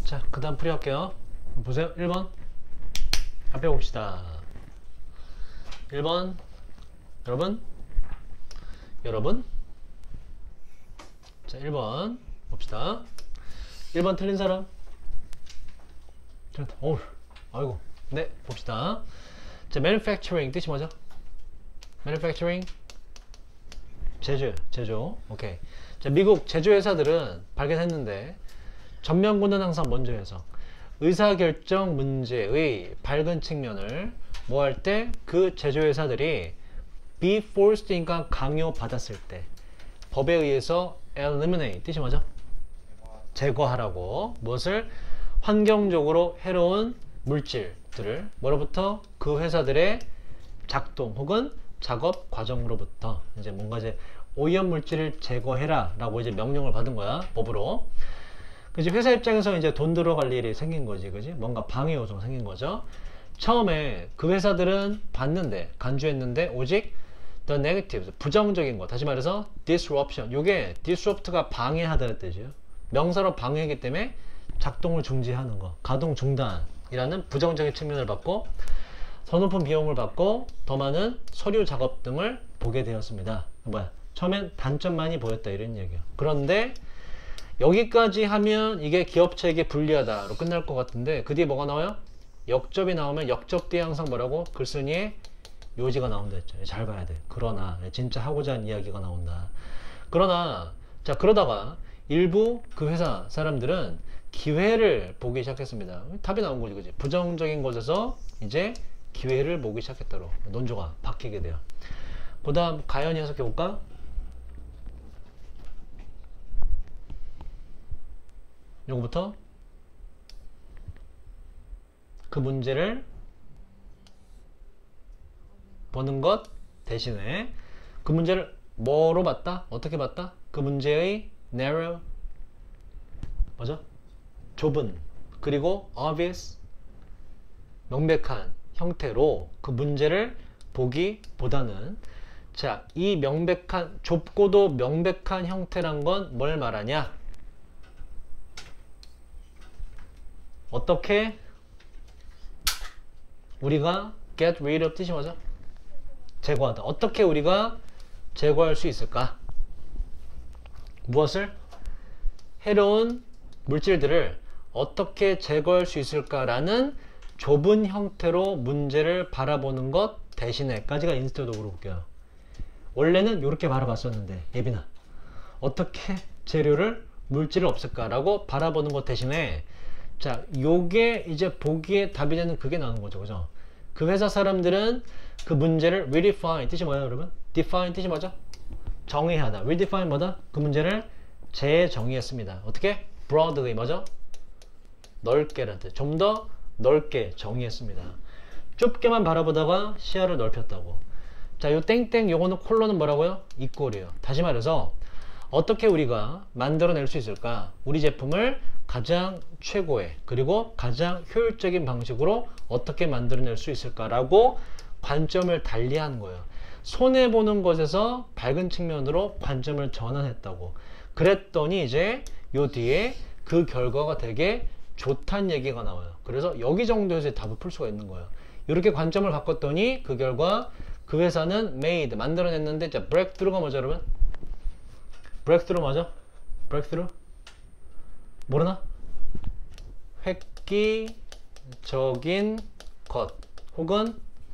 자, 그 다음 풀이할게요. 보세요. 1번 앞에 봅시다. 1번 여러분 자, 1번 봅시다. 1번 틀린 사람? 어우, 아이고. 네, 봅시다. 자, manufacturing 뜻이 뭐죠? manufacturing 제조. 오케이. 자, 미국 제조회사들은 발견했는데 전면군은 항상 먼저 해서 의사결정 문제의 밝은 측면을 뭐 할 때 그 제조회사들이 be forced니까 강요받았을 때 법에 의해서 eliminate 뜻이 뭐죠? 제거하라고 무엇을 환경적으로 해로운 물질들을 뭐로부터 그 회사들의 작동 혹은 작업 과정으로부터 이제 뭔가 이제 오염 물질을 제거해라 라고 이제 명령을 받은 거야 법으로. 그지 회사 입장에서 이제 돈 들어갈 일이 생긴 거지, 그지? 뭔가 방해 요소가 생긴 거죠. 처음에 그 회사들은 봤는데 간주했는데 오직 the negatives 부정적인 거, 다시 말해서 disruption, 요게 disrupt가 방해하다는 뜻이에요. 명사로 방해하기 때문에 작동을 중지하는 거, 가동 중단이라는 부정적인 측면을 받고 더 높은 비용을 받고 더 많은 서류 작업 등을 보게 되었습니다. 뭐야? 처음엔 단점만이 보였다 이런 얘기예요. 그런데 여기까지 하면 이게 기업체에게 불리하다로 끝날 것 같은데 그 뒤에 뭐가 나와요? 역접이 나오면 역접 뒤에 항상 뭐라고? 글쓴이의 요지가 나온다 했죠. 잘 봐야 돼. 그러나 진짜 하고자 하는 이야기가 나온다. 그러나 자, 그러다가 일부 그 회사 사람들은 기회를 보기 시작했습니다. 답이 나온 거지, 그지? 부정적인 것에서 이제 기회를 보기 시작했다로 논조가 바뀌게 돼요. 그 다음 가연이 해석해 볼까? 요거부터 그 문제를 보는 것 대신에 그 문제를 뭐로 봤다? 어떻게 봤다? 그 문제의 narrow 뭐죠? 좁은 그리고 obvious 명백한 형태로 그 문제를 보기보다는 자, 이 명백한 좁고도 명백한 형태란 건 뭘 말하냐? 어떻게 우리가 get rid of 뜻이 뭐죠? 제거하다. 어떻게 우리가 제거할 수 있을까? 무엇을? 해로운 물질들을 어떻게 제거할 수 있을까라는 좁은 형태로 문제를 바라보는 것 대신에까지가 인스트적으로 볼게요. 원래는 이렇게 바라봤었는데 예빈아 어떻게 재료를 물질을 없을까라고 바라보는 것 대신에 자, 요게 이제 보기에 답이 되는 그게 나오는 거죠, 그죠? 그 회사 사람들은 그 문제를 redefine 뜻이 뭐예요, 여러분? define 뜻이 뭐죠? 정의하다. redefine 뭐다? 그 문제를 재정의했습니다. 어떻게? broadly 뭐죠? 넓게라는 뜻. 좀 더 넓게 정의했습니다. 좁게만 바라보다가 시야를 넓혔다고. 자, 요 땡땡 요거는 콜론은 뭐라고요? equal이에요. 다시 말해서 어떻게 우리가 만들어낼 수 있을까? 우리 제품을 가장 최고의 그리고 가장 효율적인 방식으로 어떻게 만들어낼 수 있을까라고 관점을 달리하는 거예요. 손해보는 것에서 밝은 측면으로 관점을 전환했다고. 그랬더니 이제 요 뒤에 그 결과가 되게 좋다는 얘기가 나와요. 그래서 여기 정도에서 답을 풀 수가 있는 거예요. 이렇게 관점을 바꿨더니 그 결과 그 회사는 made 만들어냈는데 자, breakthrough가 뭐죠, 여러분? breakthrough 뭐죠? breakthrough? 모르나? 획기적인 것 혹은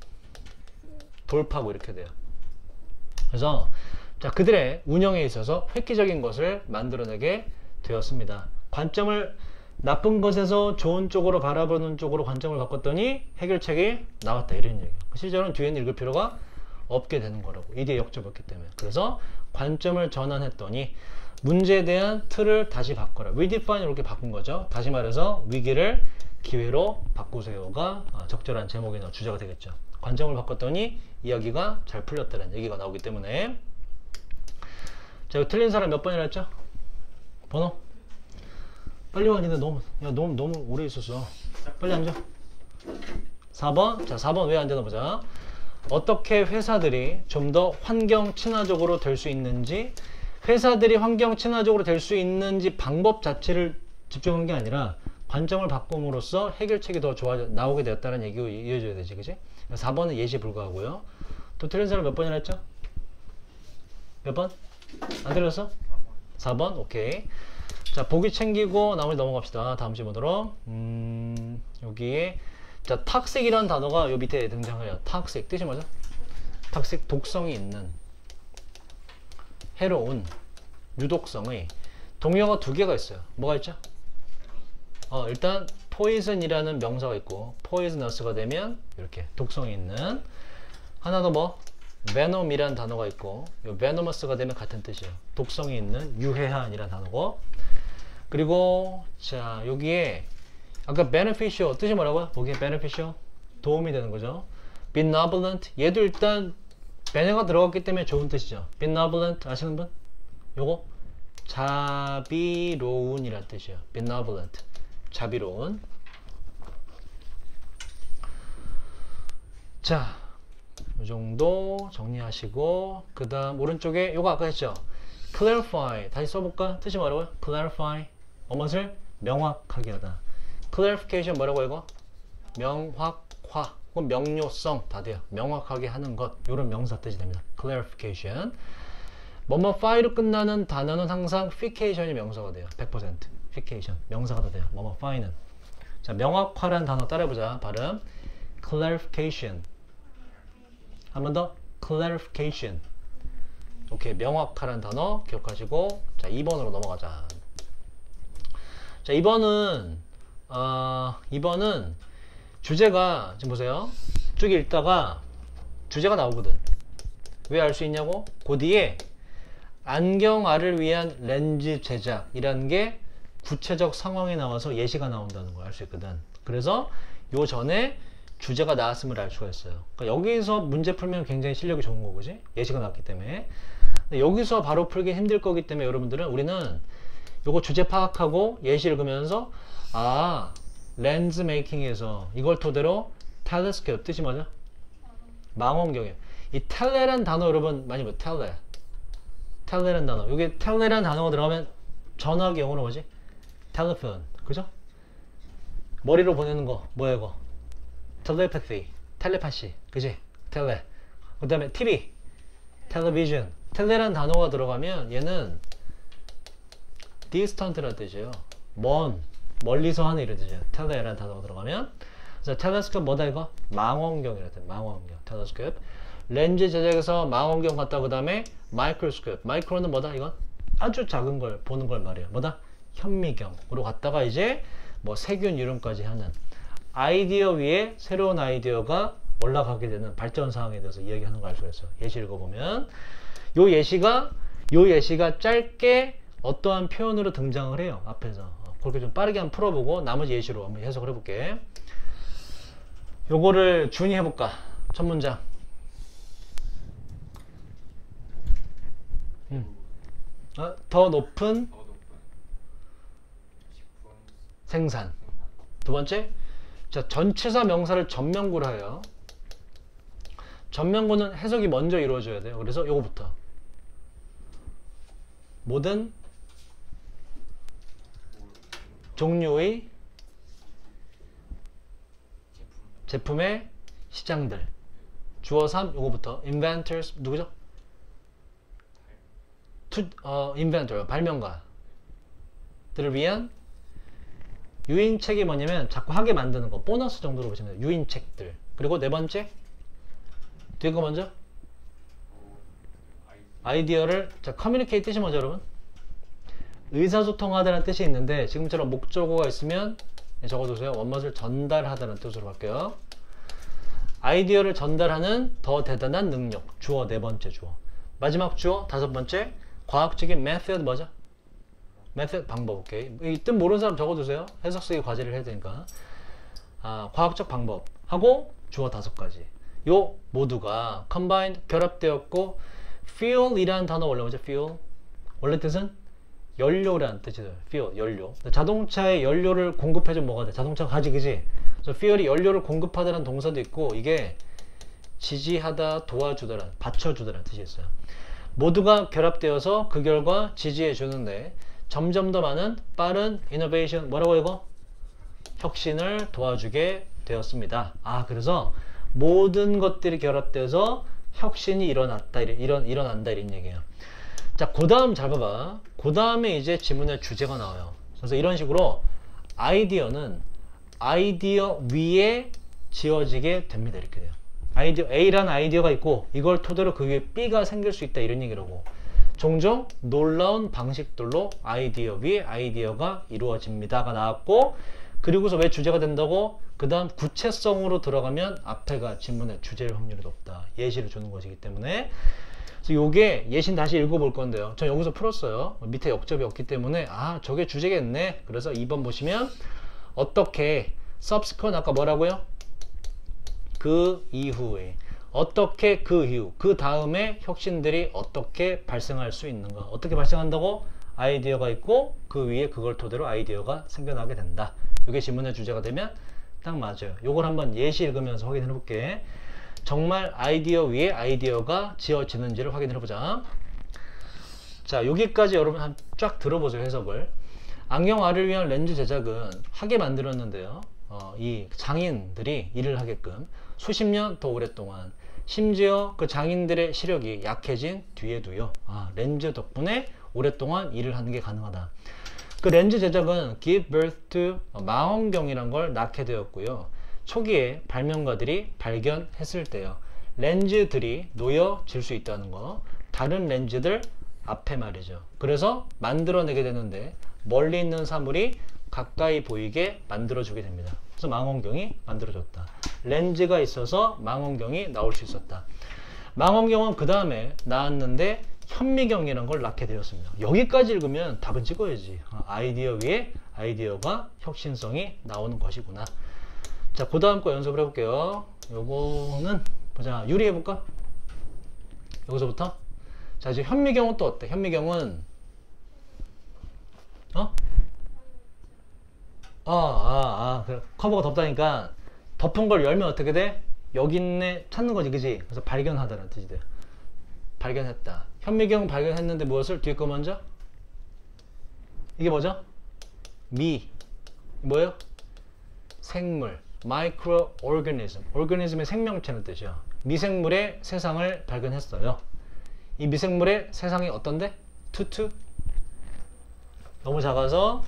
돌파구 이렇게 돼요. 그래서 자, 그들의 운영에 있어서 획기적인 것을 만들어내게 되었습니다. 관점을 나쁜 것에서 좋은 쪽으로 바라보는 쪽으로 관점을 바꿨더니 해결책이 나왔다 이런 얘기예요. 실제로는 뒤에는 읽을 필요가 없게 되는 거라고. 이 뒤에 역접했기 때문에. 그래서 관점을 전환했더니 문제에 대한 틀을 다시 바꿔라. redefine 이렇게 바꾼 거죠. 다시 말해서 위기를 기회로 바꾸세요가 적절한 제목이나 주제가 되겠죠. 관점을 바꿨더니 이야기가 잘 풀렸다는 얘기가 나오기 때문에 자, 이거 틀린 사람 몇 번이라 했죠? 번호? 빨리 와. 니네 너무 오래 있었어. 빨리 앉아. 4번. 자, 4번 왜 앉아나 보자. 어떻게 회사들이 좀 더 환경 친화적으로 될 수 있는지, 회사들이 환경 친화적으로 될 수 있는지 방법 자체를 집중한 게 아니라 관점을 바꿈으로써 해결책이 더 나오게 되었다는 얘기로 이어져야 되지, 그지? 4번은 예시에 불과하고요. 또 틀린 사람 몇 번이나 했죠? 몇 번? 안 들렸어? 4번? 오케이. 자, 보기 챙기고 나머지 넘어갑시다. 다음 질문으로. 여기에 자, 탁색이라는 단어가 요 밑에 등장해요. 탁색 뜻이 뭐죠? 탁색, 독성이 있는, 해로운, 유독성의. 동의어가 두 개가 있어요. 뭐가 있죠? 일단 poison이라는 명사가 있고 poisonous가 되면 이렇게 독성이 있는. 하나 더 뭐? venom이라는 단어가 있고 요 venomous가 되면 같은 뜻이에요. 독성이 있는, 유해한이라는 단어고. 그리고 자, 여기에 아까 beneficial 뜻이 뭐라고요? 보기에 beneficial 도움이 되는 거죠. benevolent 얘도 일단 bene가 들어갔기 때문에 좋은 뜻이죠. benevolent 아시는 분? 요거 자비로운이란 뜻이에요. benevolent 자비로운. 자, 이 정도 정리하시고 그 다음 오른쪽에 요거 아까 했죠. clarify 다시 써볼까? 뜻이 뭐라고요? clarify 무엇을 명확하게 하다. clarification 뭐라고 이거? 명확화 혹은 명료성 다 돼요. 명확하게 하는 것 요런 명사 뜻이 됩니다. clarification. 뭐뭐fy로 끝나는 단어는 항상 fication이 명사가 돼요. 100% fication 명사가 다 돼요. 뭐뭐fy는. 자, 명확화라는 단어 따라해보자. 발음 clarification. 한 번 더 clarification. 오케이, 명확하라는 단어 기억하시고 자, 2번으로 넘어가자. 자, 2번은 주제가 지금 보세요. 쭉 읽다가 주제가 나오거든. 왜 알 수 있냐고? 그 뒤에 안경알을 위한 렌즈 제작이라는 게 구체적 상황에 나와서 예시가 나온다는 걸 알 수 있거든. 그래서 요 전에 주제가 나왔음을 알 수가 있어요. 그러니까 여기서 문제 풀면 굉장히 실력이 좋은 거고, 그지? 예시가 나왔기 때문에. 근데 여기서 바로 풀기 힘들 거기 때문에 여러분들은 우리는 요거 주제 파악하고 예시를 그면서 렌즈 메이킹에서 이걸 토대로 텔레스코프 뜻이 뭐죠? 망원경이에요. 이 텔레란 단어 여러분 많이 봐요. 텔레란 단어. 여기 텔레란 단어가 들어가면 전화기 영어로 뭐지? 텔레폰. 그죠? 머리로 보내는 거 뭐야 이거? 텔레파시. 텔레파시. 그지? 텔레. 그 다음에 TV. 텔레비전. 텔레란 단어가 들어가면 얘는 디스턴트라는 뜻이에요. 멀리서 하는 이런 뜻이에요. 텔레라는 단어가 들어가면. 그래서 텔레스코프 뭐다 이거? 망원경이라는 뜻. 망원경. 텔레스코프. 렌즈 제작에서 망원경 갖다 그 다음에 마이크로스코프. 마이크로는 뭐다 이건? 아주 작은 걸 보는 걸 말이에요. 뭐다? 현미경으로 갖다가 이제 뭐 세균 이름까지 하는 아이디어 위에 새로운 아이디어가 올라가게 되는 발전 상황에 대해서 이야기하는 걸 알 수가 있어요. 예시 읽어보면 요 예시가 짧게 어떠한 표현으로 등장을 해요. 앞에서 그렇게 좀 빠르게 한번 풀어보고 나머지 예시로 한번 해석을 해볼게. 요거를 준이 해볼까? 첫 문장. 더 높은 생산. 두 번째, 자, 전치사 명사를 전면구로 해요. 전면구는 해석이 먼저 이루어져야 돼요. 그래서 요거부터 모든 종류의 제품의 시장들. 주어 3 요거부터 inventors 누구죠? inventor 발명가들을 위한 유인책이 뭐냐면 자꾸 하게 만드는 거 보너스 정도로 보시면 돼요. 유인책들. 그리고 네 번째 뒤에 거 먼저 아이디어를 자 communicate 뜻이 뭐죠 여러분? 의사소통하다는 뜻이 있는데 지금처럼 목적어가 있으면 적어두세요. 원맛을 전달하다는 뜻으로 할게요. 아이디어를 전달하는 더 대단한 능력. 주어 네 번째 주어. 마지막 주어 다섯 번째 과학적인 method 뭐죠? method 방법. 오케이. 이 뜻 모르는 사람 적어두세요. 해석 쓰기 과제를 해야 되니까. 과학적 방법 하고 주어 다섯 가지. 요 모두가 combined 결합되었고 fuel이라는 단어 원래 뭐죠? fuel 원래 뜻은 연료라는 뜻이에요. fuel 연료. 자동차에 연료를 공급해주면 뭐가 돼? 자동차가 가지 그지? 그래서 fuel이 연료를 공급하다는 동사도 있고 이게 지지하다, 도와주다라는 받쳐주다라는 뜻이 있어요. 모두가 결합되어서 그 결과 지지해 주는데 점점 더 많은 빠른 이노베이션 뭐라고 이거? 혁신을 도와주게 되었습니다. 그래서 모든 것들이 결합돼서 혁신이 일어난다 이런 얘기예요. 자, 그 다음 잘 봐봐. 그 다음에 이제 지문의 주제가 나와요. 그래서 이런 식으로 아이디어는 아이디어 위에 지어지게 됩니다. 이렇게 돼요. 아이디어 A라는 아이디어가 있고 이걸 토대로 그 위에 B가 생길 수 있다 이런 얘기라고. 종종 놀라운 방식들로 아이디어 위에 아이디어가 이루어집니다가 나왔고, 그리고서 왜 주제가 된다고? 그 다음 구체성으로 들어가면 앞에가 지문의 주제일 확률이 높다. 예시를 주는 것이기 때문에. 그래서 요게 예시는 다시 읽어볼 건데요. 저 여기서 풀었어요. 밑에 역접이 없기 때문에 저게 주제겠네. 그래서 2번 보시면 어떻게 subsequent 아까 뭐라고요? 그 이후에 어떻게 그 이후 그 다음에 혁신들이 어떻게 발생할 수 있는가. 어떻게 발생한다고? 아이디어가 있고 그 위에 그걸 토대로 아이디어가 생겨나게 된다. 이게 지문의 주제가 되면 딱 맞아요. 요걸 한번 예시 읽으면서 확인해 볼게. 정말 아이디어 위에 아이디어가 지어지는지를 확인해 보자. 자, 여기까지 여러분 쫙 들어보세요. 해석을. 안경알을 위한 렌즈 제작은 하게 만들었는데요. 이 장인들이 일을 하게끔 수십 년 더 오랫동안, 심지어 그 장인들의 시력이 약해진 뒤에도요. 렌즈 덕분에 오랫동안 일을 하는 게 가능하다. 그 렌즈 제작은 give birth to 망원경이란 걸 낳게 되었고요. 초기에 발명가들이 발견했을 때요. 렌즈들이 놓여질 수 있다는 거. 다른 렌즈들 앞에 말이죠. 그래서 만들어내게 되는데 멀리 있는 사물이 가까이 보이게 만들어주게 됩니다. 그래서 망원경이 만들어졌다. 렌즈가 있어서 망원경이 나올 수 있었다. 망원경은 그 다음에 나왔는데 현미경이라는 걸 낳게 되었습니다. 여기까지 읽으면 답은 찍어야지. 아이디어 위에 아이디어가 혁신성이 나오는 것이구나. 자, 그 다음 거 연습을 해볼게요. 요거는 보자. 유리 해볼까? 여기서부터. 자, 이제 현미경은 또 어때? 현미경은 커버가 덮다니까 덮은 걸 열면 어떻게 돼? 여기 있네 찾는 거지, 그지? 그래서 발견하다라는 뜻이 돼요. 발견했다. 현미경 발견했는데 무엇을? 뒤에 거 먼저. 이게 뭐죠? 뭐예요? 생물. microorganism. organism의 생명체는 뜻이죠. 미생물의 세상을 발견했어요. 이 미생물의 세상이 어떤데? 투투? 너무 작아서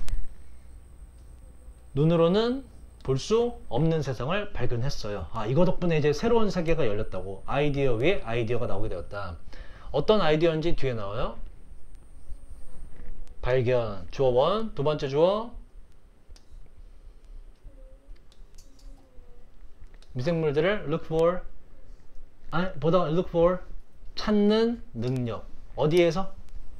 눈으로는 볼 수 없는 세상을 발견했어요. 이거 덕분에 이제 새로운 세계가 열렸다고. 아이디어 위에 아이디어가 나오게 되었다. 어떤 아이디어인지 뒤에 나와요. 발견. 주어 1. 두 번째 주어. 미생물들을 look for. look for. 찾는 능력. 어디에서?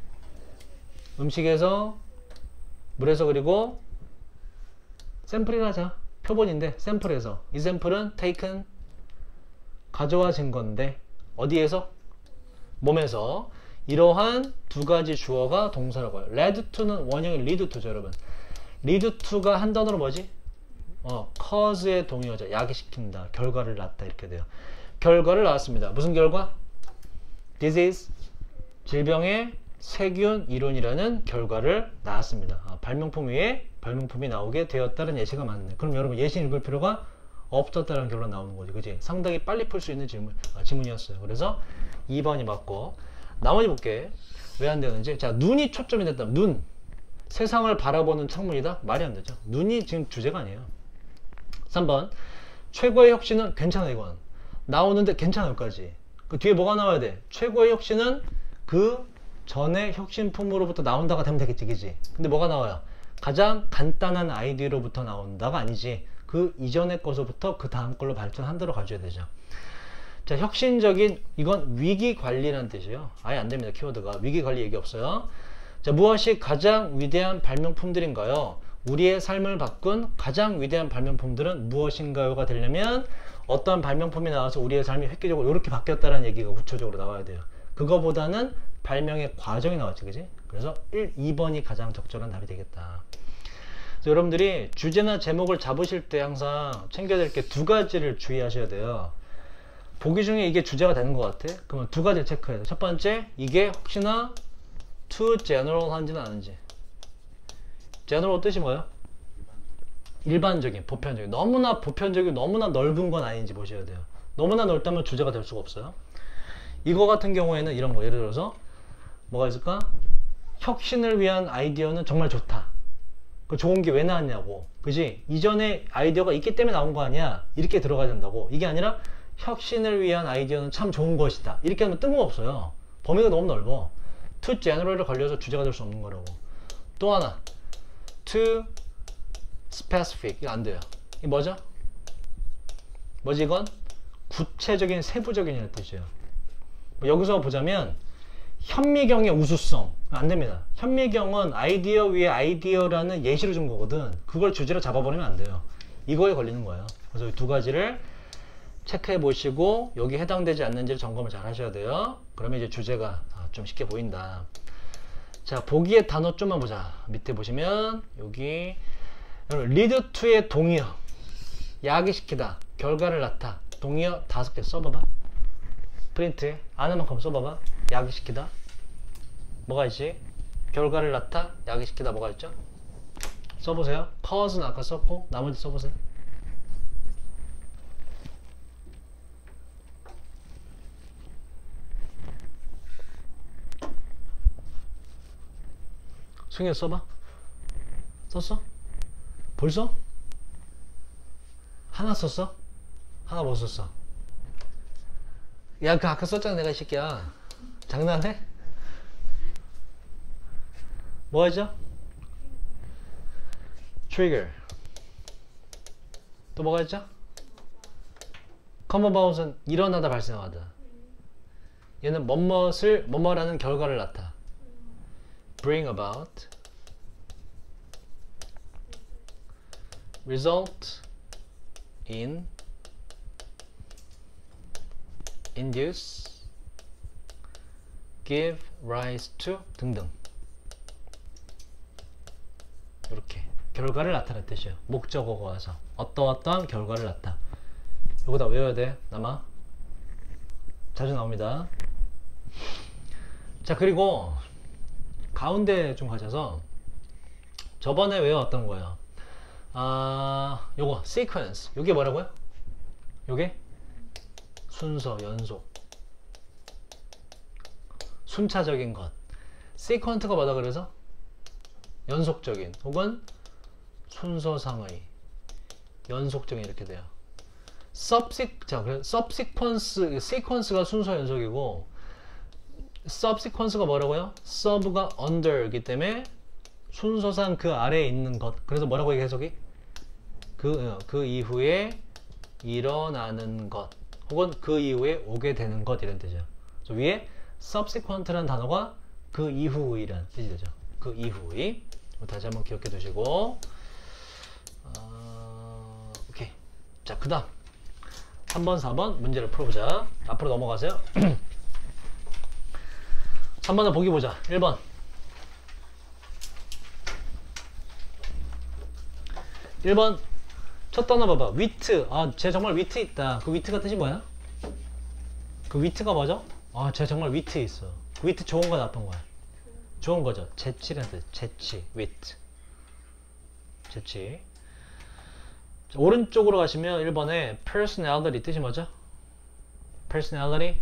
음식에서, 물에서, 그리고 샘플이라자. 표본인데 샘플에서. 이 샘플은 taken, 가져와진 건데 어디에서? 몸에서. 이러한 두 가지 주어가 동사라고 해요. lead to는 원형이 lead to죠, 여러분. lead to가 한 단어로 뭐지? cause의 동의어죠. 야기시킨다, 결과를 낳다 이렇게 돼요. 결과를 낳았습니다. 무슨 결과? disease, 질병의 세균 이론이라는 결과를 낳았습니다. 발명품 위에 발명품이 나오게 되었다는 예시가 맞네. 그럼 여러분 예시 읽을 필요가 없었다는 결론 나오는 거지, 그지? 상당히 빨리 풀 수 있는 지문이었어요. 그래서 2번이 맞고, 나머지 볼게. 왜 안 되는지. 자, 눈이 초점이 됐다면 눈. 세상을 바라보는 창문이다? 말이 안 되죠. 눈이 지금 주제가 아니에요. 3번. 최고의 혁신은 괜찮아, 이건. 나오는데 괜찮아, 여기까지. 그 뒤에 뭐가 나와야 돼? 최고의 혁신은 그 전에 혁신품으로부터 나온다가 되면 되겠지, 그지? 근데 뭐가 나와요? 가장 간단한 아이디어로부터 나온다가 아니지. 그 이전의 것으로부터 그 다음 걸로 발전한 대로 가져야 되죠. 자, 혁신적인, 이건 위기관리라는 뜻이에요. 아예 안 됩니다, 키워드가. 위기관리 얘기 없어요. 자, 무엇이 가장 위대한 발명품들인가요? 우리의 삶을 바꾼 가장 위대한 발명품들은 무엇인가요가 되려면 어떤 발명품이 나와서 우리의 삶이 획기적으로 이렇게 바뀌었다는 얘기가 구체적으로 나와야 돼요. 그거보다는 발명의 과정이 나왔지, 그지? 그래서 2번이 가장 적절한 답이 되겠다. 그래서 여러분들이 주제나 제목을 잡으실 때 항상 챙겨야 될 게 두 가지를 주의하셔야 돼요. 보기 중에 이게 주제가 되는 것 같아? 그러면 두 가지를 체크해야 돼요. 첫 번째, 이게 혹시나 too general 한지는 아닌지. general 뜻이 뭐예요? 일반적인, 보편적인, 너무나 보편적이고 너무나 넓은 건 아닌지 보셔야 돼요. 너무나 넓다면 주제가 될 수가 없어요. 이거 같은 경우에는 이런 거, 예를 들어서 뭐가 있을까? 혁신을 위한 아이디어는 정말 좋다. 그 좋은 게 왜 나왔냐고, 그지? 이전에 아이디어가 있기 때문에 나온 거 아니야, 이렇게 들어가야 된다고. 이게 아니라 혁신을 위한 아이디어는 참 좋은 것이다, 이렇게 하면 뜬금없어요. 범위가 너무 넓어. too general에 걸려서 주제가 될 수 없는 거라고. 또 하나, too specific, 이거 안 돼요. 이게 뭐죠? 뭐지 이건? 구체적인, 세부적인 이라는 뜻이에요. 여기서 보자면 현미경의 우수성, 안 됩니다. 현미경은 아이디어 위에 아이디어라는 예시를 준 거거든. 그걸 주제로 잡아버리면 안 돼요. 이거에 걸리는 거예요. 그래서 이 두 가지를 체크해 보시고 여기 해당되지 않는지를 점검을 잘 하셔야 돼요. 그러면 이제 주제가 좀 쉽게 보인다. 자, 보기의 단어 좀만 보자. 밑에 보시면 여기 lead to의 동의어, 야기시키다, 결과를 낳다. 동의어 5개 써봐봐. 프린트에 아는 만큼 써봐봐. 야기시키다 뭐가 있지? 결과를 낳다, 야기시키다 뭐가 있죠? 써보세요. cause는 아까 썼고 나머지 써보세요. 승현 써봐. 썼어? 벌써? 하나 썼어? 하나 못 썼어? 야, 그 아까 썼잖아 내가 이 새끼야. 장난해? 뭐 하죠? trigger. 또 뭐가 있죠? common bounce는 일어나다 발생하다. 얘는 뭐뭐라는 결과를 낳다. bring about, result in, induce, give rise to 등등. 이렇게 결과를 나타낼 뜻이에요. 목적어가 와서 어떠어떠한 결과를 낳다. 이거 다 외워야 돼. 남아 자주 나옵니다. 자, 그리고 가운데 좀 가셔서 저번에 외워왔던 거예요. 요거 sequence, 요게 뭐라고요? 요게 순서, 연속, 순차적인 것. sequence가 뭐다 그래서? 연속적인 혹은 순서상의, 연속적인 이렇게 돼요. sequence가 순서 연속이고 subsequence가 뭐라고요? sub가 under이기 때문에 순서상 그 아래에 있는 것. 그래서 뭐라고 이게 해석이? 그 이후에 일어나는 것 혹은 그 이후에 오게 되는 것 이런 뜻이죠. 그래서 위에 subsequent라는 단어가 그 이후의란 뜻이 되죠. 그 이후의. 다시 한번 기억해 두시고 오케이. 자, 그 다음 3번 4번 문제를 풀어보자. 앞으로 넘어가세요. 3번은 보기 보자. 1번 첫 단어 봐봐. 위트. 쟤 정말 위트 있다. 그 위트가 뜻이 뭐야? 그 위트가 뭐죠? 쟤 정말 위트 있어. 그 위트 좋은 거 나쁜 거야? 좋은 거죠. 재치라는 뜻. 재치, 위트. 재치. 자, 오른쪽으로 가시면 1번에 personality 뜻이 뭐죠? personality.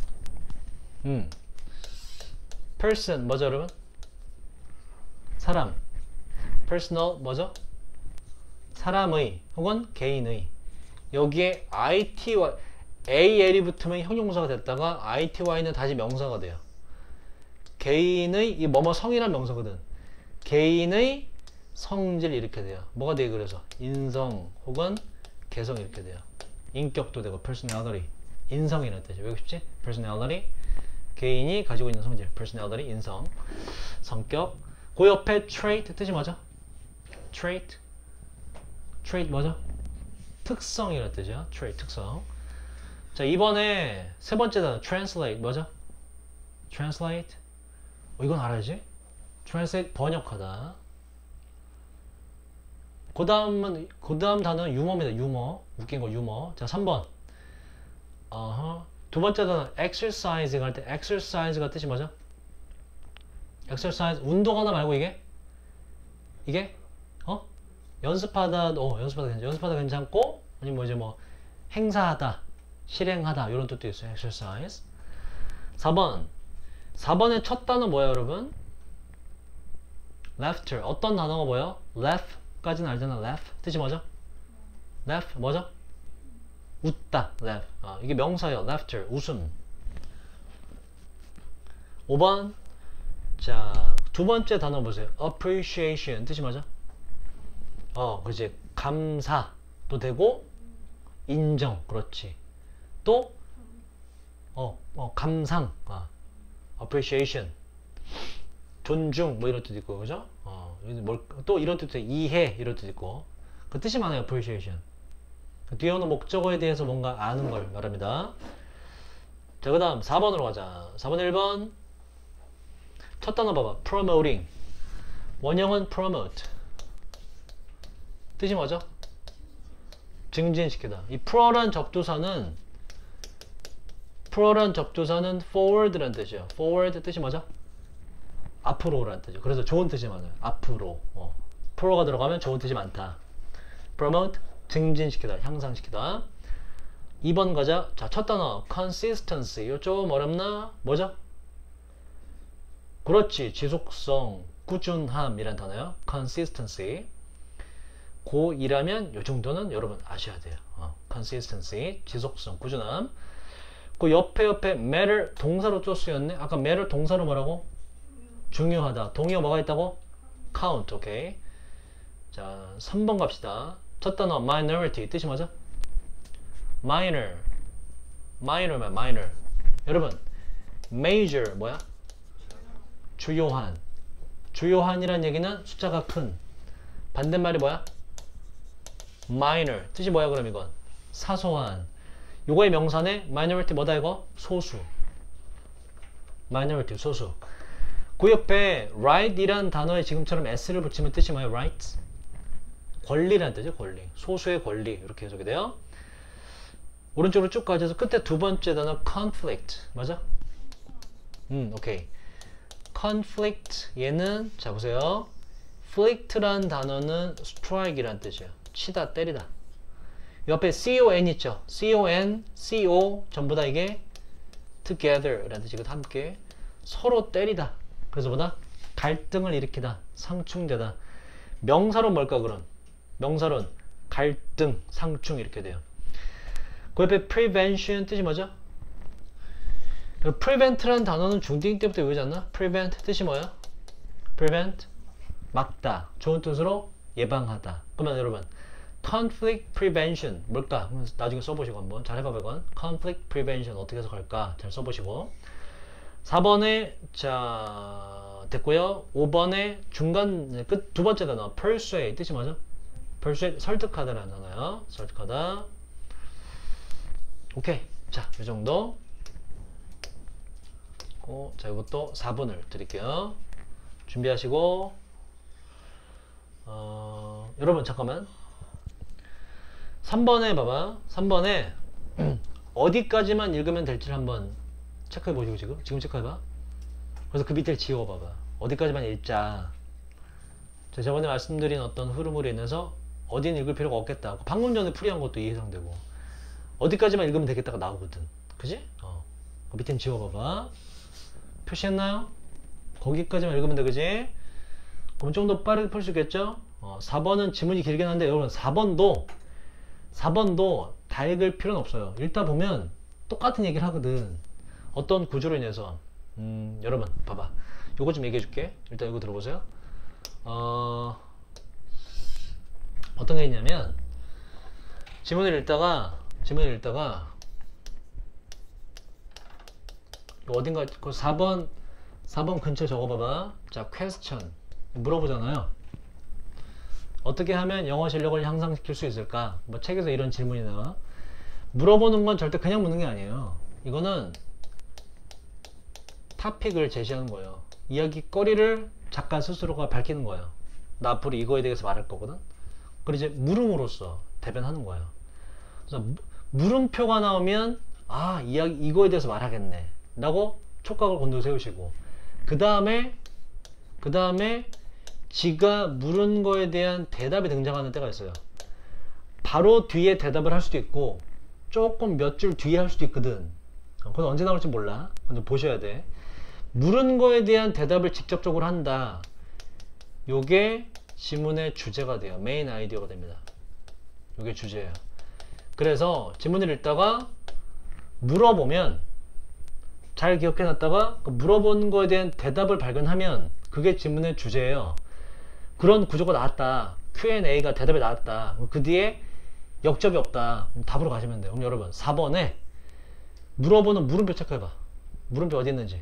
person 뭐죠, 여러분? 사람. personal 뭐죠? 사람의 혹은 개인의. 여기에 ITY, AL이 붙으면 형용사가 됐다가 ITY는 다시 명사가 돼요. 개인의, 이 뭐뭐 성이란 명사거든. 개인의 성질 이렇게 돼요. 뭐가 되게 그래서 인성 혹은 개성 이렇게 돼요. 인격도 되고 personality, 인성이라는 뜻이에요. 왜 쉽지? personality, 개인이 가지고 있는 성질, personality, 인성, 성격. 그 옆에 trait 뜻이 뭐죠? trait 뭐죠? 특성이라는 뜻이죠. trait, 특성. 자, 이번에 세 번째 단어 translate 뭐죠? translate. 이건 알아야지. translate 번역하다. 그 다음 단어는 유머입니다. 유머. 웃긴 거 유머. 자, 3번. 두 번째 단어 exercising 할 때 exercise가 뜻이 뭐죠? exercise 운동하다 말고 이게 연습하다 괜찮고, 아니면 뭐 이제 뭐 행사하다, 실행하다 이런 뜻도 있어요. exercise. 4번의 첫 단어 뭐야 여러분? laughter. 어떤 단어가 뭐예요? laugh까지는 알잖아. laugh 뜻이 뭐죠? laugh 뭐죠? 웃다. laugh. 이게 명사예요. laughter 웃음. 5번. 자, 두 번째 단어 보세요. appreciation 뜻이 뭐죠? 그렇지. 감사도 되고 인정. 그렇지. 또 감상. appreciation. 존중 뭐 이런 뜻 있고 그죠? 또 이런 뜻도 이해 이런 뜻 있고 그 뜻이 많아요. appreciation. 그 뒤에 오는 목적어에 대해서 뭔가 아는 걸 말합니다. 자, 그 다음 4번으로 가자. 4번 1번 첫 단어 봐봐. promoting. 원형은 promote. 뜻이 뭐죠? 증진시키다. 이 pro란 접두사는 forward라는 뜻이에요. forward 뜻이 뭐죠? 앞으로라는 뜻이죠. 그래서 좋은 뜻이 많아요. 앞으로. pro가 들어가면 좋은 뜻이 많다. promote 증진시키다, 향상시키다. 2번 가자. 자, 첫 단어 consistency. 이거 좀 어렵나? 뭐죠? 그렇지. 지속성, 꾸준함이란 단어요. consistency. 고2라면 이 정도는 여러분 아셔야 돼요. consistency, 지속성, 꾸준함. 그 옆에 matter 동사로 또 쓰였네. 아까 matter 동사로 뭐라고? 중요하다. 동의어 뭐가 있다고? count. 오케이. 자, 3번 갑시다. 첫 단어 minority 뜻이 뭐죠? minor. minor. 여러분 major 뭐야? 주요한이란 얘기는 숫자가 큰. 반대말이 뭐야? minor. 뜻이 뭐야 그럼 이건? 사소한. 요거의 명사네. minority 뭐다 이거? 소수. minority 소수. 그 옆에 right이란 단어에 지금처럼 s를 붙이면 뜻이 뭐예요? right. 권리란 뜻이죠. 권리. 소수의 권리. 이렇게 해석이 돼요. 오른쪽으로 쭉 가져서 끝에 두 번째 단어 conflict. 맞아? 오케이. conflict 얘는 자 보세요. flict란 단어는 strike이란 뜻이에요. 치다, 때리다. 옆에 con 있죠. co 전부 다 이게 together라는 뜻이거든. 함께 서로 때리다. 그래서 뭐다? 갈등을 일으키다, 상충되다. 명사론 뭘까 그럼? 명사론 갈등, 상충 이렇게 돼요. 그 옆에 prevention 뜻이 뭐죠? prevent라는 단어는 중딩 때부터 외우지 않나? prevent 뜻이 뭐야? prevent 막다. 좋은 뜻으로 예방하다. 그러면 여러분 conflict prevention 뭘까? 나중에 써보시고 한번 잘 해봐봐. 이건 conflict prevention 어떻게 해석할까? 잘 써보시고 4번에 자 됐고요. 5번에 중간 끝 두 번째 단어 persuade 뜻이 뭐죠? persuade 설득하다라는 단어요. 설득하다. 오케이. 자, 이 정도. 자, 이것도 4분을 드릴게요. 준비하시고 여러분 잠깐만 3번에 봐봐. 3번에 어디까지만 읽으면 될지를 한번 체크해 보시고 지금 체크해봐. 그래서 그 밑을 지워봐봐. 어디까지만 읽자. 제가 저번에 말씀드린 어떤 흐름으로 인해서 어디는 읽을 필요가 없겠다. 방금 전에 풀이한 것도 이해상되고 어디까지만 읽으면 되겠다가 나오거든. 그지? 그 밑엔 지워봐봐. 표시했나요? 거기까지만 읽으면 돼. 그지? 그럼 좀 더 빠르게 풀 수 있겠죠? 4번은 지문이 길긴 한데 여러분 4번도 다 읽을 필요는 없어요. 읽다 보면 똑같은 얘기를 하거든. 어떤 구조로 인해서 여러분 봐봐. 요거 좀 얘기해 줄게. 일단 이거 들어보세요. 어떤 게 있냐면 지문을 읽다가 어딘가 그 4번 근처에 적어봐봐. 자, question 물어보잖아요. 어떻게 하면 영어 실력을 향상시킬 수 있을까? 뭐 책에서 이런 질문이 나와. 물어보는 건 절대 그냥 묻는 게 아니에요. 이거는 토픽을 제시하는 거예요. 이야기거리를 작가 스스로가 밝히는 거예요. 나 앞으로 이거에 대해서 말할 거거든. 그리고 이제 물음으로써 대변하는 거예요. 그래서 물음표가 나오면 이거에 대해서 말하겠네 라고 촉각을 곤두 세우시고 그 다음에 지가 물은 거에 대한 대답이 등장하는 때가 있어요. 바로 뒤에 대답을 할 수도 있고 조금 몇 줄 뒤에 할 수도 있거든. 그건 언제 나올지 몰라. 먼저 보셔야 돼. 물은 거에 대한 대답을 직접적으로 한다. 요게 지문의 주제가 돼요. 메인 아이디어가 됩니다. 요게 주제예요. 그래서 지문을 읽다가 물어보면 잘 기억해 놨다가 그 물어본 거에 대한 대답을 발견하면 그게 지문의 주제예요. 그런 구조가 나왔다. Q&A가 대답이 나왔다. 그 뒤에 역접이 없다. 그럼 답으로 가시면 돼요. 그럼 여러분 4번에 물어보는 물음표 체크해봐. 물음표 어디 있는지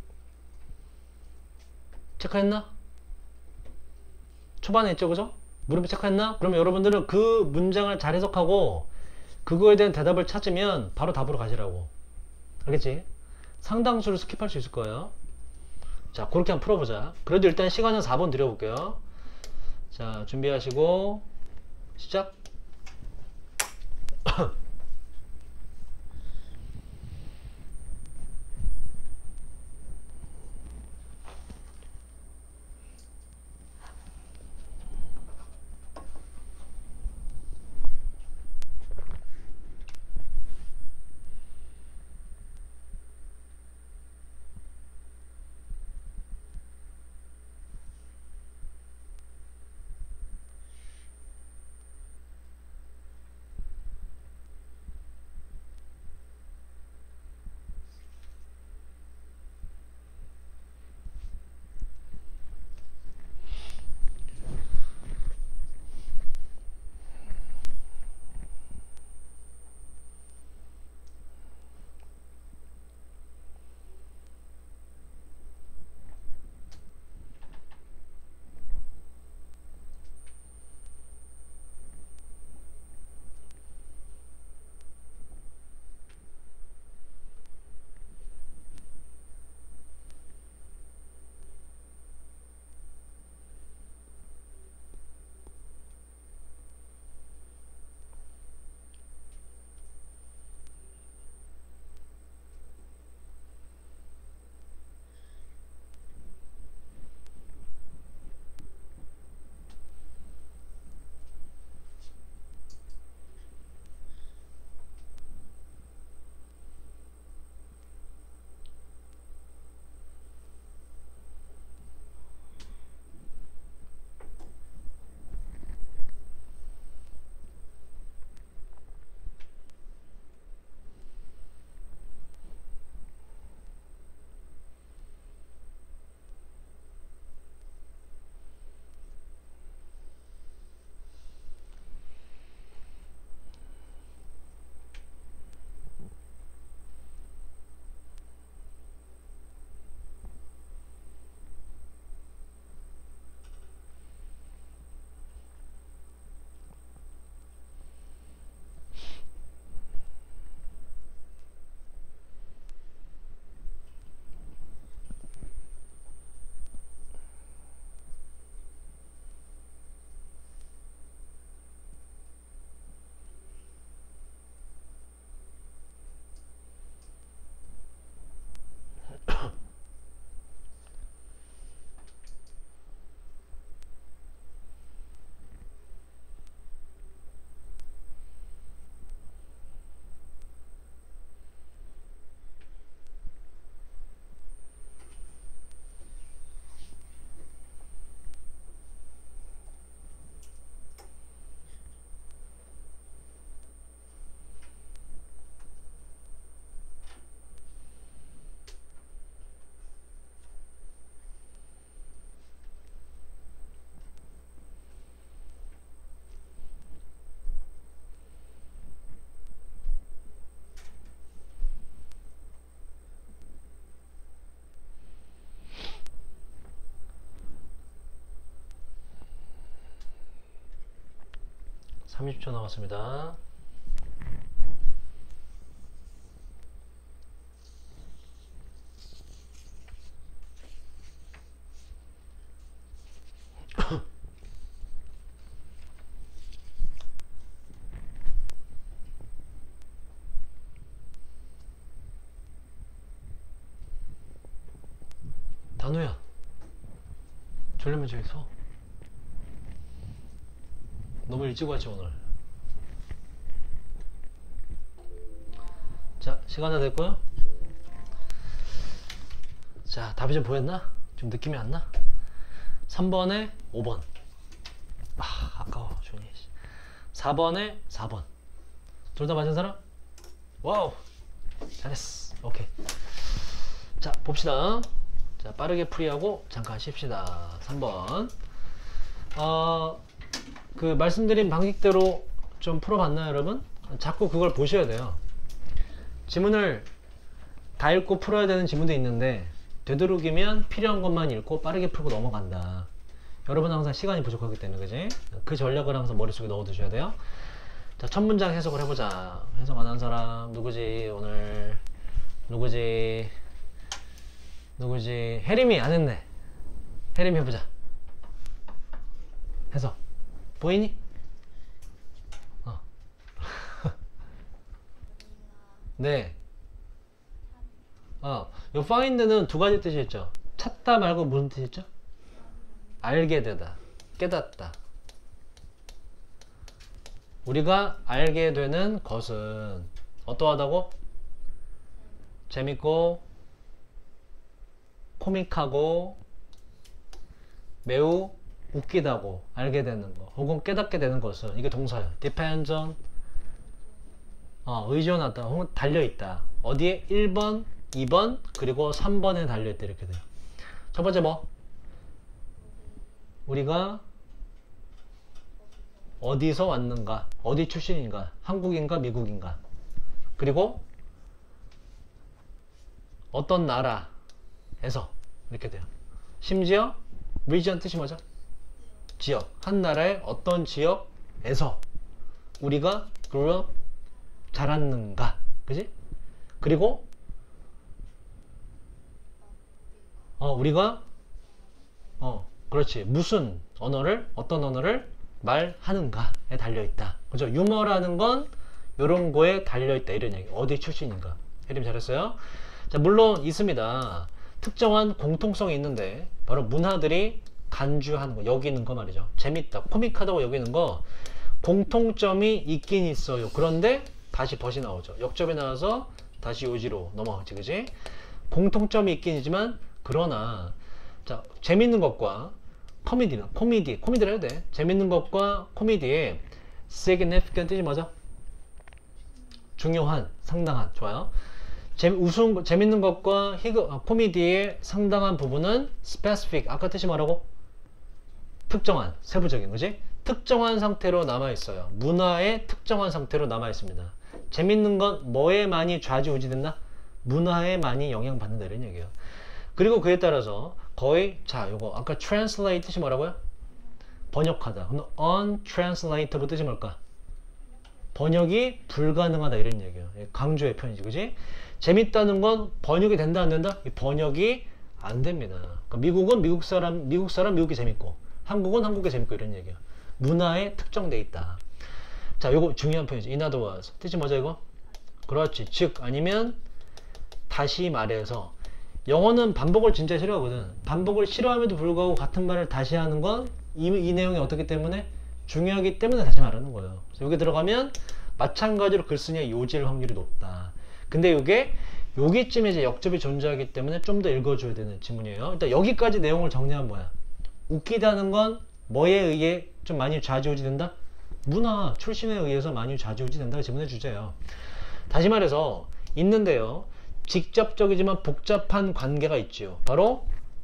체크했나? 초반에 있죠, 그죠? 물음표 체크했나? 그러면 여러분들은 그 문장을 잘 해석하고 그거에 대한 대답을 찾으면 바로 답으로 가시라고. 알겠지? 상당수를 스킵할 수 있을 거예요. 자, 그렇게 한번 풀어보자. 그래도 일단 시간은 4번 드려볼게요. 자, 준비하시고 시작. (30초) 남았습니다. 단호야, 졸려면 저기 서. 너무 일찍 왔지 오늘. 자, 시간 다 됐고요. 자, 답이 좀 보였나? 좀 느낌이 안 나? 3번에 5번. 아, 아까워 준이. 4번에 4번. 둘 다 맞은 사람? 와우, 잘했어. 오케이. 자, 봅시다. 자, 빠르게 풀이하고 잠깐 쉽시다. 3번. 그 말씀드린 방식대로 좀 풀어봤나요, 여러분? 자꾸 그걸 보셔야 돼요. 지문을 다 읽고 풀어야 되는 지문도 있는데 되도록이면 필요한 것만 읽고 빠르게 풀고 넘어간다. 여러분 항상 시간이 부족하기 때문에, 그지? 그 전략을 항상 머릿속에 넣어두셔야 돼요. 자, 첫 문장 해석을 해보자. 해석 안 한 사람 누구지? 오늘 누구지? 혜림이 안 했네. 혜림 해보자. 해석 보이니? 네. 요 find는 두 가지 뜻이 있죠. 찾다 말고 무슨 뜻이 있죠? 알게 되다, 깨닫다. 우리가 알게 되는 것은 어떠하다고? 재밌고 코믹하고 매우 웃기다고 알게 되는 거, 혹은 깨닫게 되는 것은, 이게 동사예요. depends on, 의존하다 혹은 달려있다. 어디에? 1번, 2번, 그리고 3번에 달려있다. 이렇게 돼요. 첫 번째 뭐? 우리가 어디서 왔는가, 어디 출신인가, 한국인가 미국인가, 그리고 어떤 나라에서, 이렇게 돼요. 심지어 region 뜻이 뭐죠? 지역. 한 나라의 어떤 지역에서 우리가 grew up, 자랐는가, 그지? 그리고 우리가 그렇지, 무슨 언어를, 어떤 언어를 말하는가에 달려있다. 그죠? 유머라는 건 요런 거에 달려있다, 이런 얘기. 어디 출신인가. 혜림 잘했어요. 자, 물론 있습니다. 특정한 공통성이 있는데 바로 문화들이 간주하는 거, 여기는 거 말이죠. 재밌다, 코믹하다고 여기는 거 공통점이 있긴 있어요. 그런데 다시 벗이 나오죠. 역접이 나와서 다시 요지로 넘어가지, 그지? 공통점이 있긴 있지만, 그러나 자, 재밌는 것과 코미디를 해야 돼. 재밌는 것과 코미디의 significant 뜻이 뭐죠? 중요한, 상당한. 좋아요. 재밌는 것과 코미디의 상당한 부분은 specific. 아까 뜻이 뭐라고? 특정한, 세부적인, 그지? 특정한 상태로 남아있어요. 문화의 특정한 상태로 남아있습니다. 재밌는 건 뭐에 많이 좌지우지된다? 문화에 많이 영향받는다, 이런 얘기예요. 그리고 그에 따라서 거의, 자, 요거 아까 translate 뜻이 뭐라고요? 번역하다. 그럼 untranslatable 뜻이 뭘까? 번역이 불가능하다, 이런 얘기예요. 강조의 표현이지, 그지? 재밌다는 건 번역이 된다, 안 된다? 번역이 안 됩니다. 그러니까 미국은 미국 사람 미국이 재밌고, 한국은 한국이 재밌고, 이런 얘기예요. 문화에 특정돼 있다. 자, 요거 중요한 표현이죠. in other words. 뜻이 뭐죠, 이거? 그렇지. 즉, 아니면 다시 말해서, 영어는 반복을 진짜 싫어하거든. 반복을 싫어함에도 불구하고 같은 말을 다시 하는 건 이 내용이 어떻기 때문에? 중요하기 때문에 다시 말하는 거예요. 그래서 여기 들어가면 마찬가지로 글쓰기의 요지일 확률이 높다. 근데 이게 여기쯤에 이제 역접이 존재하기 때문에 좀 더 읽어줘야 되는 지문이에요. 일단 여기까지 내용을 정리하면 뭐야? 웃기다는 건 뭐에 의해 좀 많이 좌지우지된다? 문화, 출신에 의해서 많이 좌지우지된다. 지문의 주제예요. 다시 말해서 있는데요. 직접적이지만 복잡한 관계가 있죠. 바로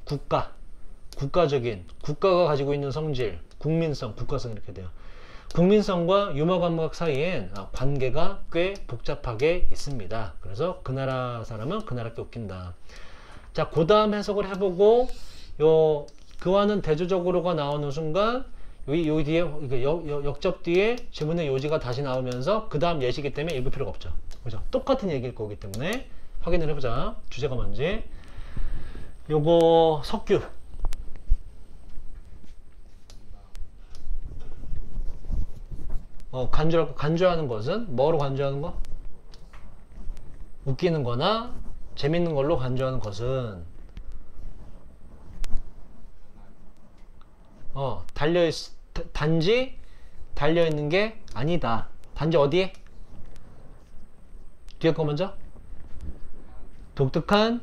국가가 가지고 있는 성질, 국민성, 국가성, 이렇게 돼요. 국민성과 유머 감각 사이엔 관계가 꽤 복잡하게 있습니다. 그래서 그 나라 사람은 그 나라께 웃긴다. 자, 그 다음 해석을 해보고, 그와는 대조적으로가 나오는 순간, 요 뒤에, 역접 뒤에 지문의 요지가 다시 나오면서 그 다음 예시기 때문에 읽을 필요가 없죠. 그죠? 똑같은 얘기일 거기 때문에 확인을 해보자. 주제가 뭔지. 요거 석규. 간주하는 것은 뭐로 간주하는 거? 웃기는 거나 재밌는 걸로 간주하는 것은 단지 달려있는 게 아니다. 단지 어디에? 뒤에 거 먼저. 독특한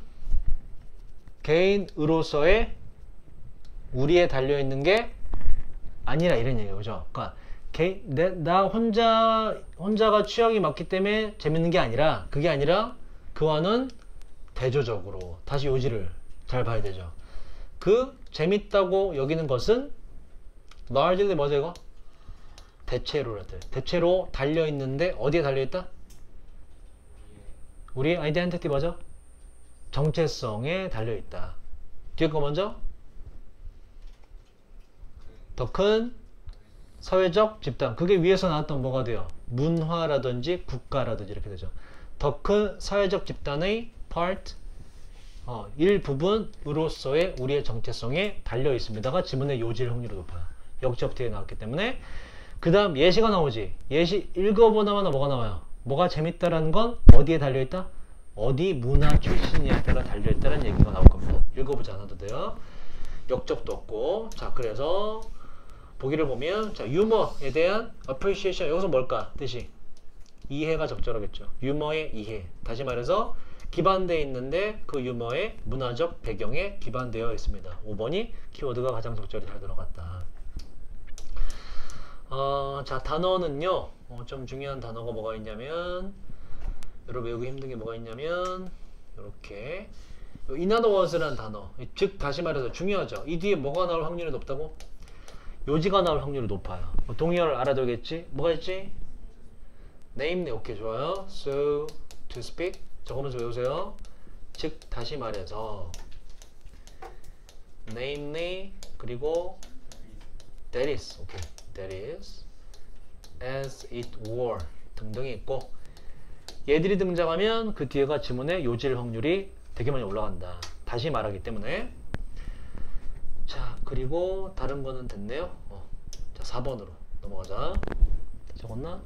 개인으로서의 우리에 달려있는 게 아니라 이런 얘기예요. 그죠? 그러니까 나 혼자가 취향이 맞기 때문에 재밌는 게 아니라, 그게 아니라 그와는 대조적으로, 다시 요지를 잘 봐야 되죠. 그 재밌다고 여기는 것은 largely 뭐죠 이거? 대체로 달려있는데 어디에 달려있다? 우리 아이덴티티 뭐죠? 정체성에 달려있다. 뒤에 거 먼저. 더 큰 사회적 집단. 그게 위에서 나왔던 뭐가 돼요? 문화라든지 국가라든지 이렇게 되죠. 더 큰 사회적 집단의 part, 일부분으로서의 우리의 정체성에 달려 있습니다가 지문의 요지일 확률이 높아요. 역접 뒤에 나왔기 때문에. 그 다음 예시가 나오지. 예시 읽어보나마나 뭐가 나와요? 뭐가 재밌다라는 건 어디에 달려있다? 어디 문화 출신이냐에 따라 달려있다는 얘기가 나올 겁니다. 읽어보지 않아도 돼요. 역접도 없고. 자, 그래서 보기를 보면, 자, 유머에 대한 appreciation, 여기서 뭘까? 뜻이 이해가 적절하겠죠. 유머의 이해. 다시 말해서 기반되어 있는데 그 유머의 문화적 배경에 기반되어 있습니다. 5번이 키워드가 가장 적절히 잘 들어갔다. 자, 단어는요, 좀 중요한 단어가 뭐가 있냐면, 여러분 외우기 힘든 게 뭐가 있냐면, 이렇게 in other words라는 단어, 즉 다시 말해서 중요하죠. 이 뒤에 뭐가 나올 확률이 높다고? 요지가 나올 확률이 높아요. 동의어를 알아두겠지? 뭐가 있지? namely. 오케이, 좋아요. so, to speak. 적으면서 외우세요. 즉 다시 말해서 namely, 그리고 that is. 오케이, that is, as it were 등등이 있고, 얘들이 등장하면 그 뒤에가 지문의 요지일 확률이 되게 많이 올라간다. 다시 말하기 때문에. 자, 그리고 다른 거는 됐네요. 자, 4번으로 넘어가자. 적었나?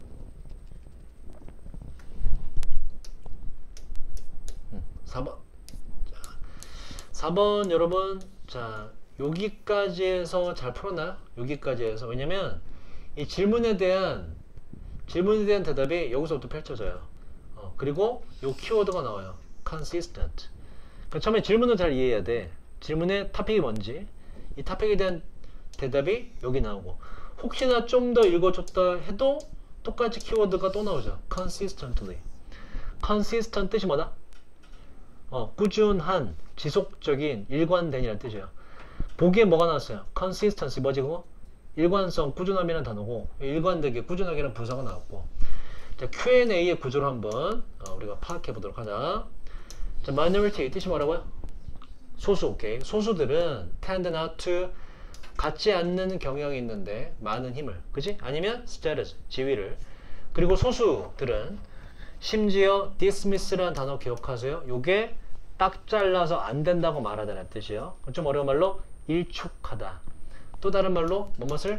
4번. 자, 4번 여러분, 자, 여기까지 해서 잘 풀었나요? 여기까지 해서. 왜냐면 이 질문에 대한 대답이 여기서부터 펼쳐져요. 그리고 요 키워드가 나와요. consistent. 그러니까 처음에 질문을 잘 이해해야 돼. 질문의 토픽이 뭔지, 이 토픽에 대한 대답이 여기 나오고, 혹시나 좀 더 읽어줬다 해도 똑같이 키워드가 또 나오죠. consistently. consistent 뜻이 뭐다? 꾸준한, 지속적인, 일관된이라는 뜻이에요. 보기에 뭐가 나왔어요? consistency 뭐지 그거? 일관성, 꾸준함이라는 단어고, 일관되게, 꾸준하게라는 부사가 나왔고. 자, Q&A의 구조를 한번 우리가 파악해 보도록 하자. 자, minority 뜻이 뭐라고요? 소수. 오케이. 소수들은 tend not to, 갖지 않는 경향이 있는데 많은 힘을, 그지? 아니면 status, 지위를. 그리고 소수들은 심지어 dismiss라는 단어 기억하세요? 요게 딱 잘라서 안 된다고 말하다는 뜻이에요. 좀 어려운 말로 일축하다. 또 다른 말로 뭐뭇을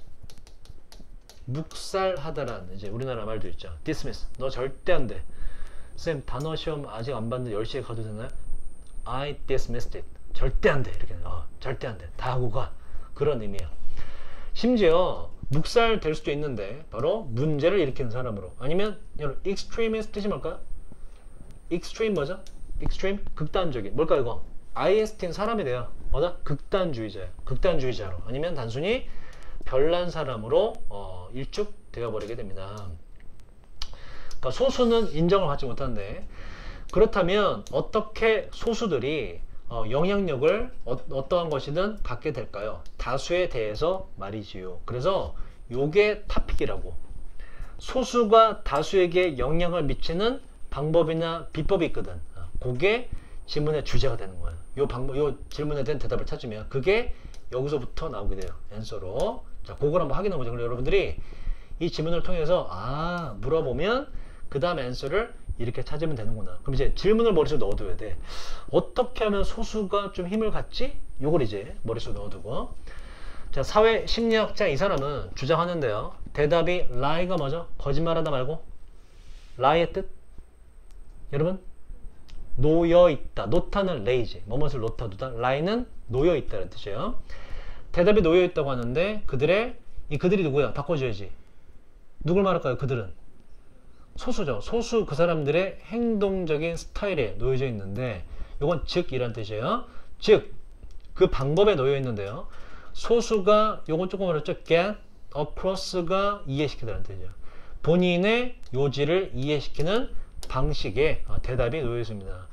묵살하다라는 이제 우리나라 말도 있죠. dismiss. 너 절대 안 돼. 쌤, 단어 시험 아직 안 봤는데 10시에 가도 되나요? I dismissed it. 절대 안 돼. 이렇게. 절대 안 돼. 다 하고 가. 그런 의미야. 심지어 묵살 될 수도 있는데 바로 문제를 일으키는 사람으로. 아니면 여러분 extremist 뜻이 뭘까요? extreme 뭐죠? extreme? 극단적인. 뭘까 이거? IST는 사람이 돼요. 뭐다? 극단주의자예요. 극단주의자로. 아니면 단순히 별난 사람으로 일축되어 버리게 됩니다. 그러니까 소수는 인정을 받지 못하는데, 그렇다면 어떻게 소수들이 영향력을 어떠한 것이든 갖게 될까요? 다수에 대해서 말이지요. 그래서 요게 토픽이라고. 소수가 다수에게 영향을 미치는 방법이나 비법이 있거든. 그게 질문의 주제가 되는 거예요. 요 질문에 대한 대답을 찾으면 그게 여기서부터 나오게 돼요. 앤서로. 자, 그걸 한번 확인해 보죠. 그럼 여러분들이 이 질문을 통해서 물어보면 그 다음 앤서를 이렇게 찾으면 되는구나. 그럼 이제 질문을 머릿속에 넣어둬야 돼. 어떻게 하면 소수가 좀 힘을 갖지? 요걸 이제 머릿속에 넣어두고. 자, 사회 심리학자 이 사람은 주장하는데요. 대답이 lie가 뭐죠? 거짓말하다 말고 lie의 뜻? 여러분? 놓여있다. 놓다는 레이지. 뭐뭇을 놓다두다. lie는 놓여있다는 뜻이에요. 대답이 놓여있다고 하는데 그들의 이 그들이 누구야? 바꿔줘야지. 누굴 말할까요? 그들은 소수죠. 소수 그 사람들의 행동적인 스타일에 놓여져 있는데 이건 즉이란 뜻이에요. 즉 그 방법에 놓여 있는데요. 소수가 요건 조금 어렵죠. get across가 이해시키다는 뜻이에요. 본인의 요지를 이해시키는 방식에 대답이 놓여 있습니다.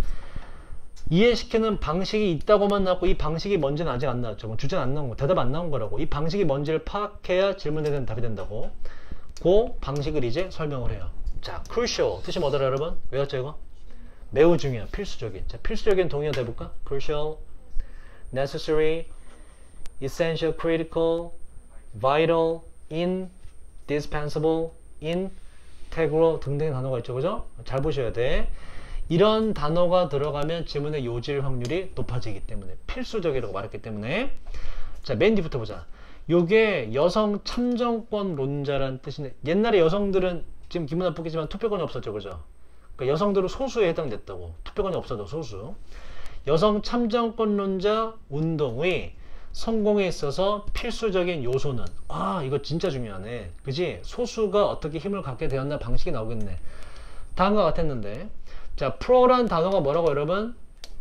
이해시키는 방식이 있다고만 나왔고 이 방식이 뭔지는 아직 안 나왔죠. 주제는 안 나온 거, 대답 안 나온 거라고. 이 방식이 뭔지를 파악해야 질문에 대한 답이 된다고. 그 방식을 이제 설명을 해요. 자, crucial 뜻이 뭐더라 여러분? 외웠죠 이거? 매우 중요한, 필수적인. 자, 필수적인 동의어 해볼까? crucial, necessary, essential, critical, vital, indispensable, integral 등등의 단어가 있죠, 그죠? 잘 보셔야 돼. 이런 단어가 들어가면 질문의 요질 확률이 높아지기 때문에 필수적이라고 말했기 때문에. 자, 맨 뒤부터 보자. 요게 여성 참정권론자란 뜻인데 옛날에 여성들은 지금 기분 나쁘겠지만 투표권이 없었죠, 그죠? 그러니까 여성들은 소수에 해당됐다고. 투표권이 없어도 소수. 여성 참정권론자 운동의 성공에 있어서 필수적인 요소는, 아 이거 진짜 중요하네, 그지? 소수가 어떻게 힘을 갖게 되었나 방식이 나오겠네. 다음과 같았는데, 자, pro란 단어가 뭐라고 여러분?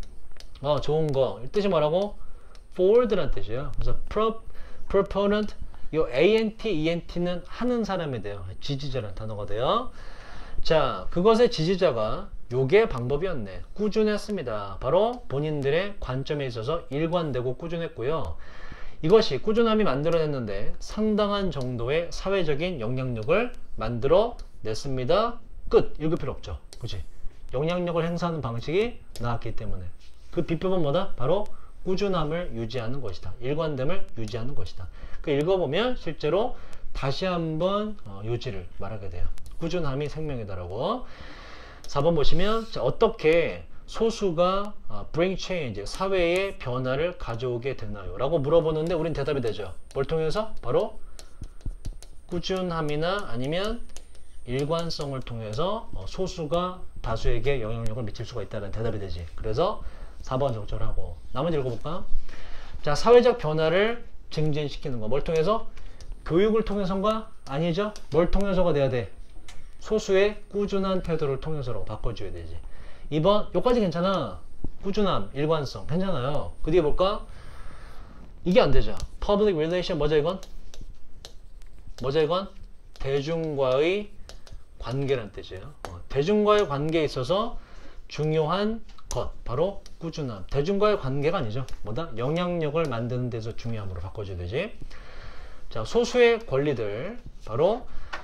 좋은 거. 이 뜻이 뭐라고? forward란 뜻이에요. 그래서 proponent, 요 ant, ent는 하는 사람이 돼요. 지지자라는 단어가 돼요. 자, 그것의 지지자가 요게 방법이었네. 꾸준했습니다. 바로 본인들의 관점에 있어서 일관되고 꾸준했고요. 이것이 꾸준함이 만들어냈는데 상당한 정도의 사회적인 영향력을 만들어냈습니다. 끝. 읽을 필요 없죠. 그치? 영향력을 행사하는 방식이 나왔기 때문에 그 비법은 뭐다? 바로 꾸준함을 유지하는 것이다. 일관됨을 유지하는 것이다. 그 읽어보면 실제로 다시 한번 요지를 말하게 돼요. 꾸준함이 생명이다라고. 4번 보시면, 자, 어떻게 소수가 bring change, 사회의 변화를 가져오게 되나요? 라고 물어보는데 우린 대답이 되죠. 뭘 통해서? 바로 꾸준함이나 아니면 일관성을 통해서 소수가 다수에게 영향력을 미칠 수가 있다는 대답이 되지. 그래서 4번 적절하고. 나머지 읽어볼까? 자, 사회적 변화를 증진시키는 거. 뭘 통해서? 교육을 통해서인가? 아니죠. 뭘 통해서가 돼야 돼? 소수의 꾸준한 태도를 통해서라고 바꿔줘야 되지. 2번, 요까지 괜찮아. 꾸준함, 일관성 괜찮아요. 그 뒤에 볼까? 이게 안 되죠. Public relation 뭐죠 이건? 뭐죠 이건? 대중과의 관계란 뜻이에요. 대중과의 관계에 있어서 중요한 것, 바로 꾸준함. 대중과의 관계가 아니죠. 뭐다? 영향력을 만드는 데서 중요함으로 바꿔줘야 되지. 자, 소수의 권리들, 바로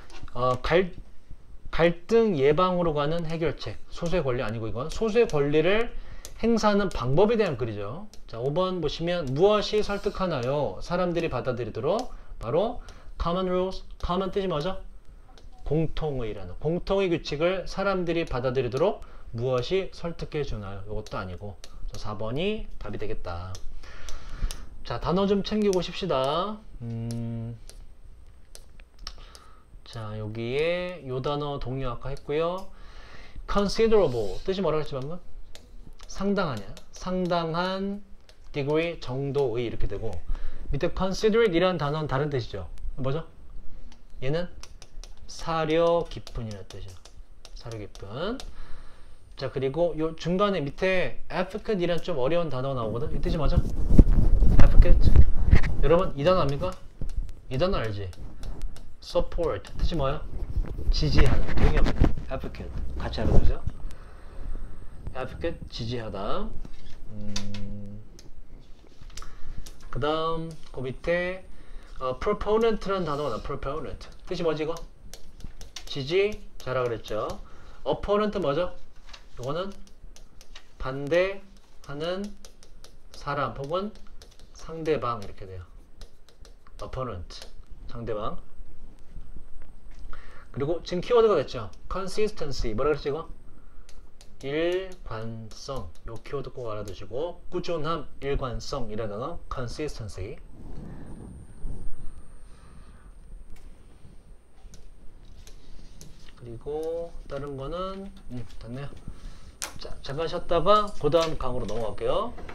갈등 예방으로 가는 해결책. 소수의 권리 아니고 이건 소수의 권리를 행사하는 방법에 대한 글이죠. 자, 5번 보시면 무엇이 설득하나요? 사람들이 받아들이도록. 바로 common rules. common 뜻이 뭐죠? 공통의라는, 공통의 규칙을 사람들이 받아들이도록 무엇이 설득해 주나요? 이것도 아니고. 4번이 답이 되겠다. 자, 단어 좀 챙기고 싶시다. 자, 여기에 요 단어 동의 아까 했고요. considerable 뜻이 뭐라고 했지 방금? 상당하냐, 상당한 degree, 정도의 이렇게 되고, 밑에 considerate 이라는 단어는 다른 뜻이죠. 뭐죠? 얘는 사려 깊은이라는 뜻이죠. 사려 깊은. 자, 그리고 요 중간에 밑에 advocate 이라는 좀 어려운 단어가 나오거든. 이 뜻이 뭐죠? advocate. 여러분 이 단어 압니까? 이 단어 알지? support 뜻이 뭐야? 지지하는, 동의합니다. advocate 같이 알아두세요. advocate 지지하다. 그 다음 그 밑에 proponent라는 단어가 나와. proponent 뜻이 뭐지 이거? 지지자라 그랬죠. opponent 뭐죠? 이거는 반대하는 사람 혹은 상대방 이렇게 돼요. opponent 상대방. 그리고 지금 키워드가 됐죠. consistency 뭐라 그랬지 이거? 일관성. 요 키워드 꼭 알아두시고, 꾸준함, 일관성 이라는 단어 consistency. 그리고 다른 거는 됐네요. 자, 잠깐 쉬었다가 그 다음 강으로 넘어갈게요.